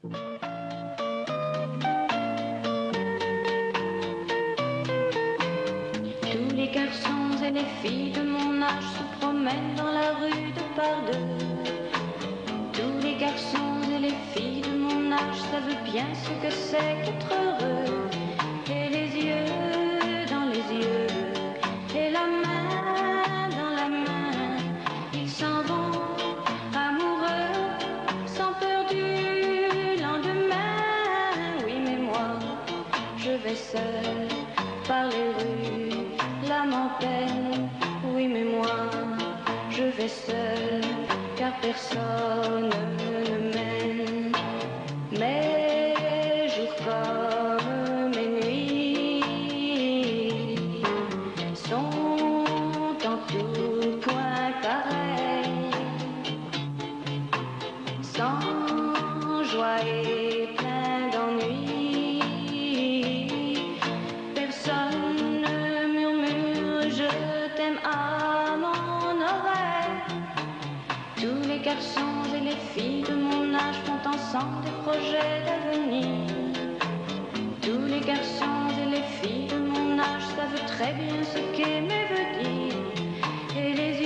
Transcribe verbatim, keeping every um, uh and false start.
Tous les garçons et les filles de mon âge se promènent dans la rue de par deux. Tous les garçons et les filles de mon âge savent bien ce que c'est qu'être heureux. Et les yeux dans les yeux, et la main dans la main, ils s'en vont amoureux, sans peur du lendemain. Oui, mais moi, je vais seul par les rues, l'âme en peine. Oui, mais moi, je vais seul, car personne ne mène. Mes jours comme mes nuits sont en tout point pareils, sans joie et plein d'ennui. Personne ne murmure je t'aime à mon oreille. Tous les garçons et les filles de mon âge font ensemble des projets d'avenir. Tous les garçons et les filles de mon âge savent très bien ce qu'aimer veut dire. Et les